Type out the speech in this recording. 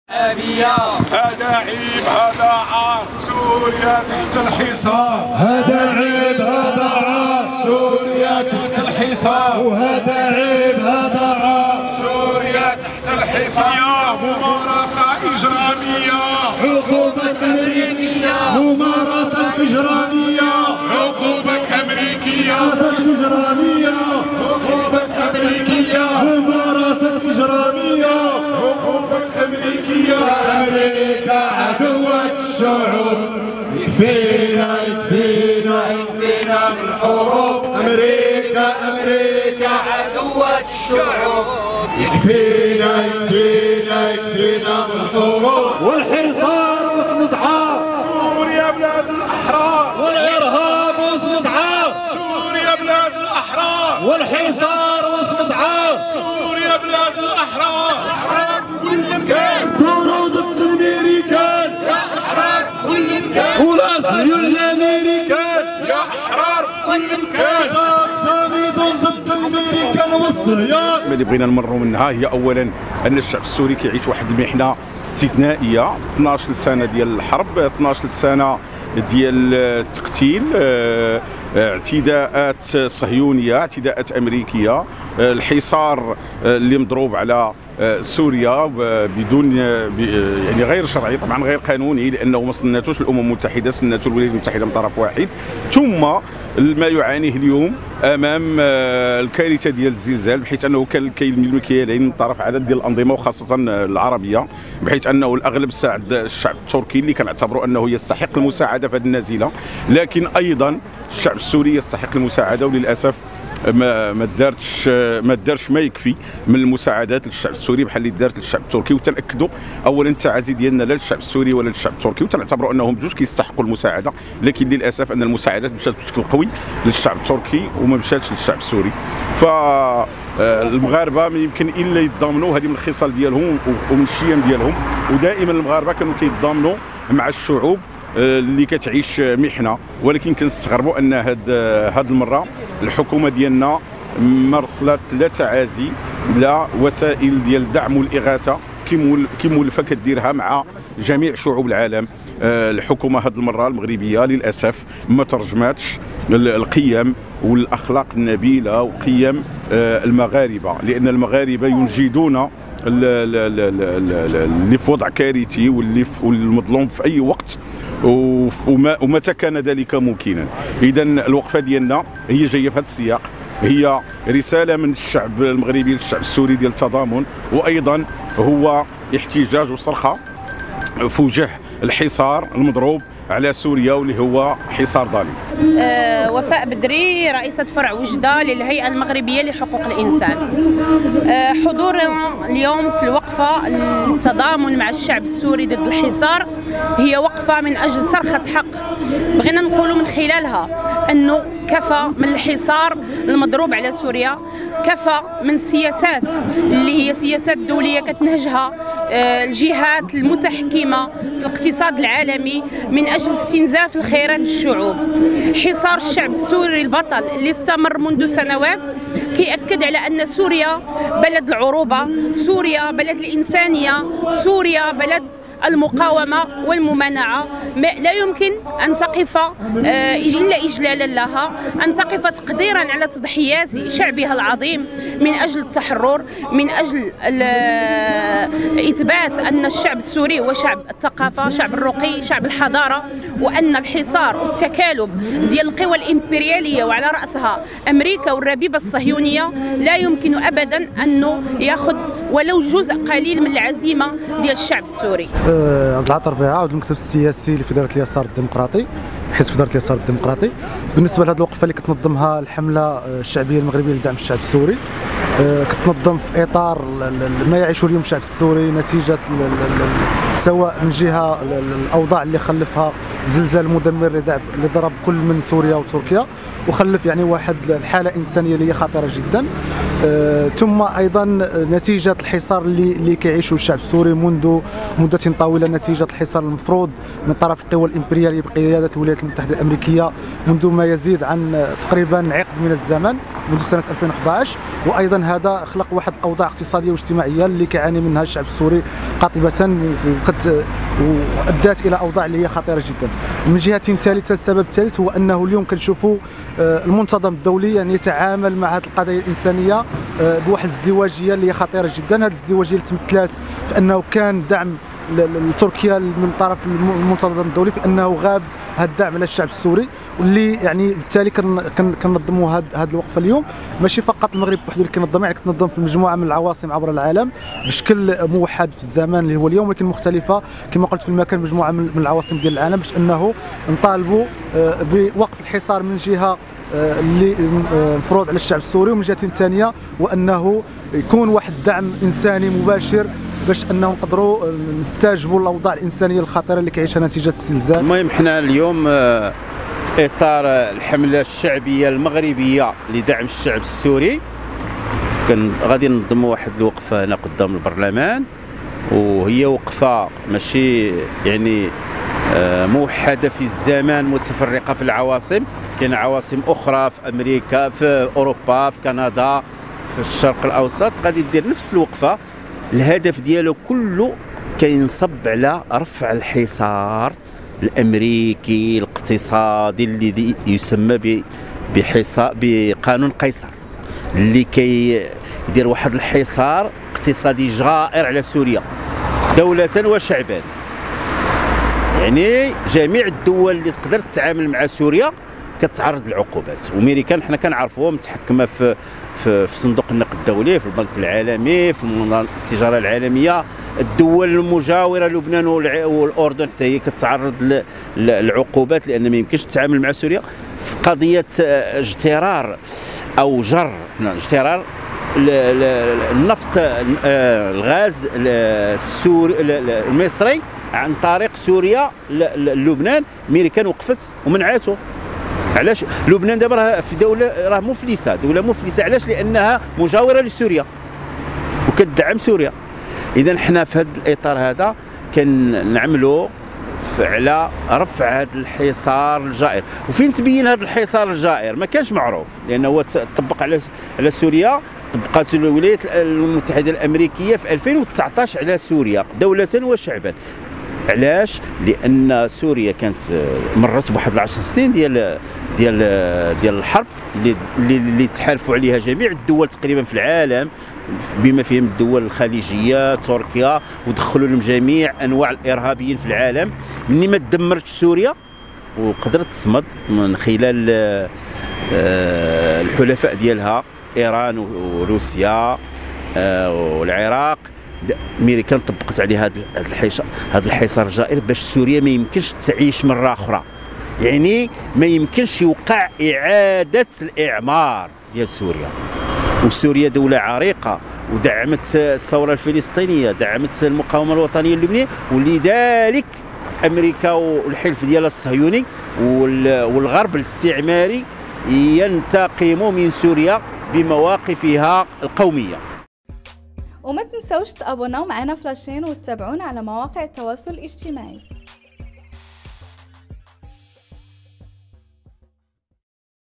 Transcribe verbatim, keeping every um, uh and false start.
أبيا هذا عيب هذا عار سوريا تحت الحصار، هذا عيب هذا عار سوريا تحت الحصار، وهذا عيب هذا عار سوريا تحت الحصار. ممارسة إجرامية، عقوبة أمريكية، ممارسة إجرامية، عقوبة أمريكية، ممارسة إجرامية، عقوبة أمريكية، ممارسة إجرامية، عقوبة أمريكية. أمريكا عدوة الشعوب، يكفينا يكفينا يكفينا من الحروب. أمريكا أمريكا عدوة الشعوب، يكفينا يكفينا يكفينا بالحروب والحصار واصمت سوريا بلاد الأحرار، والإرهاب واصمت سوريا بلاد الأحرار، والحصار واصمت سوريا بلاد الأحرار. أحرار في كل مكان، طرود الأمريكان يا أحرار في كل مكان، ولا صهيون الأمريكان يا أحرار في كل مكان. صامدون ضد الأمريكان والصهيون. اللي بغينا نمروا منها هي اولا ان الشعب السوري كيعيش واحد المحنه استثنائيه، اثناش سنه ديال الحرب، اثناش سنه ديال التقتيل، اعتداءات صهيونيه، اعتداءات امريكيه، الحصار اللي مضروب على سوريا بدون يعني غير شرعي، طبعا غير قانوني، لانه ما صناتوش الامم المتحده، صناتو الولايات المتحده من طرف واحد. ثم ما يعانيه اليوم امام الكارثه ديال الزلزال، بحيث انه كان كاين المكيالين من طرف عدد ديال الانظمه وخاصه العربيه، بحيث انه الاغلب ساعد الشعب التركي اللي كنعتبروا انه يستحق المساعده في هذه النازله، لكن ايضا الشعب السوري يستحق المساعده، وللاسف ما ما دارتش ما دارش ما يكفي من المساعدات للشعب السوري بحال اللي دارت للشعب التركي. وتنأكدوا اولا التعازي ديالنا لا للشعب السوري ولا للشعب التركي، وتنعتبروا انهم بجوج كيستحقوا المساعده، لكن للاسف ان المساعدات مشات بشكل قوي للشعب التركي وما مشاتش للشعب السوري. ف المغاربه ما يمكن الا يتضامنوا، هذه من الخصال ديالهم ومن الشيم ديالهم، ودائما المغاربه كانوا كيتضامنوا مع الشعوب اللي كتعيش محنه. ولكن كنستغربوا ان هاد هاد المره الحكومه ديالنا ما رسلت لا تعازي لا وسائل ديال الدعم والاغاثه كمولفه كديرها مع جميع شعوب العالم. الحكومه هاد المره المغربيه للاسف ما ترجماتش القيم والاخلاق النبيله وقيم المغاربه، لان المغاربه ينجدون اللي في وضع كارثي واللي والمظلوم في اي وقت ومتى كان ذلك ممكنا. اذا الوقفه ديالنا هي جايه في هذا السياق، هي رساله من الشعب المغربي للشعب السوري ديال التضامن، وايضا هو احتجاج وصرخه في وجه الحصار المضروب على سوريا واللي هو حصار ظالم. أه وفاء بدري، رئيسة فرع وجدة للهيئة المغربية لحقوق الإنسان. أه حضورنا اليوم في الوقفة التضامن مع الشعب السوري ضد الحصار هي وقفة من أجل صرخة حق. بغينا نقول من خلالها أنه كفى من الحصار المضروب على سوريا، كفى من السياسات اللي هي سياسات دولية كتنهجها أه الجهات المتحكمة في الاقتصاد العالمي من أجل استنزاف الخيرات الشعوب. حصار الشعب السوري البطل اللي استمر منذ سنوات كيأكد على أن سوريا بلد العروبة، سوريا بلد الإنسانية، سوريا بلد المقاومة والممانعة. لا يمكن أن تقف إلا إجلالا لها، أن تقف تقديرا على تضحيات شعبها العظيم من أجل التحرر، من أجل إثبات أن الشعب السوري هو شعب الثقافة، شعب الرقي، شعب الحضارة، وأن الحصار والتكالب ديال القوى الإمبريالية وعلى رأسها أمريكا والربيبة الصهيونية لا يمكن أبدا أنه يأخذ ولو جزء قليل من العزيمة ديال الشعب السوري. عبد العاطي ربيعة، عضو المكتب السياسي لفدرالية اليسار الديمقراطي، حزب فدرالية اليسار الديمقراطي. بالنسبة لهذه الوقفة اللي كتنظمها الحملة الشعبية المغربية لدعم الشعب السوري، كتنظم في إطار ما يعيشه اليوم الشعب السوري نتيجة سواء من جهة الأوضاع اللي خلفها زلزال مدمر اللي ضرب كل من سوريا وتركيا، وخلف يعني واحد الحالة إنسانية اللي هي خطيرة جدا، ثم أيضا نتيجة الحصار اللي اللي كيعيشه الشعب السوري منذ مدة طويلة، نتيجة الحصار المفروض من طرف القوى الإمبريالية بقيادة الولايات المتحدة الأمريكية منذ ما يزيد عن تقريبا عقد من الزمن، منذ سنه ألفين وأحد عشر، وايضا هذا خلق واحد الاوضاع اقتصاديه واجتماعيه اللي كيعاني منها الشعب السوري قاطبه، وقد وادت الى اوضاع اللي هي خطيره جدا. من جهه ثالثه، السبب الثالث هو انه اليوم كنشوفوا المنتظم الدولي يعني يتعامل مع هذه القضايا الانسانيه بواحد الازدواجيه اللي هي خطيره جدا. هذه الازدواجيه اللي تمثلات في انه كان دعم لتركيا من طرف المنتظم الدولي، في انه غاب هذا الدعم على الشعب السوري، واللي يعني بالتالي كننظموا هذه الوقفه اليوم ماشي فقط المغرب وحده اللي كينظمها، يعني كتنظم في مجموعه من العواصم عبر العالم بشكل موحد في الزمان اللي هو اليوم، ولكن مختلفه كما قلت في المكان مجموعه من العواصم ديال العالم، باش انه نطالبوا بوقف الحصار من جهه اللي مفروض على الشعب السوري، ومن جهه ثانيه وانه يكون واحد الدعم انساني مباشر باش انه نقدروا نستجبوا الاوضاع الانسانيه الخطيره اللي كيعيشها نتيجه الزلزال. المهم حنا اليوم في اطار الحمله الشعبيه المغربيه لدعم الشعب السوري كان غادي ننظموا واحد الوقفه هنا قدام البرلمان، وهي وقفه ماشي يعني موحده في الزمان، متفرقه في العواصم. كاين عواصم اخرى في امريكا، في اوروبا، في كندا، في الشرق الاوسط غادي دير نفس الوقفه. الهدف ديالو كله كينصب على رفع الحصار الامريكي الاقتصادي الذي يسمى بحصار بقانون قيصر، اللي كيدير واحد الحصار اقتصادي جائر على سوريا دولة وشعبا. يعني جميع الدول اللي تقدر تتعامل مع سوريا كتعرض للعقوبات، وامريكان حنا كنعرفوها متحكمه في في في صندوق النقد الدولي، في البنك العالمي، في التجاره العالميه. الدول المجاوره لبنان والاردن حتى هي كتعرض للعقوبات لان ما يمكنش تتعامل مع سوريا. في قضيه اجترار او جر اجترار النفط الغاز السوري المصري عن طريق سوريا للبنان، امريكان وقفت ومنعته. علاش؟ لبنان دابا راه في دوله راه مفلسه، دوله مفلسه. علاش؟ لانها مجاوره لسوريا وكتدعم سوريا. اذا حنا في هذا الاطار هذا كنعملوا على رفع هذا الحصار الجائر. وفين تبين هذا الحصار الجائر؟ ما كانش معروف، لانه هو طبق على على سوريا، طبقات الولايات المتحده الامريكيه في ألفين وتسعطاش على سوريا دوله وشعبا. علاش؟ لان سوريا كانت مرت بواحد العشر سنين ديال ديال ديال الحرب اللي اللي تحالفوا عليها جميع الدول تقريبا في العالم بما فيهم الدول الخليجيه، تركيا، ودخلوا لهم جميع انواع الارهابيين في العالم. مني ما تدمرتش سوريا وقدرت تصمد من خلال الحلفاء ديالها ايران وروسيا والعراق، امريكان طبقت عليه هذا الحصار هذا الحصار الجائر باش سوريا ما يمكنش تعيش مره اخرى. يعني ما يمكنش يوقع اعاده الاعمار ديال سوريا. وسوريا دوله عريقه ودعمت الثوره الفلسطينيه، دعمت المقاومه الوطنيه اللبنانيه، ولذلك امريكا والحلف ديالها الصهيوني والغرب الاستعماري ينتقموا من سوريا بمواقفها القوميه. وما تنسوش تابوناو معنا فلاشين وتتابعونا على مواقع التواصل الاجتماعي.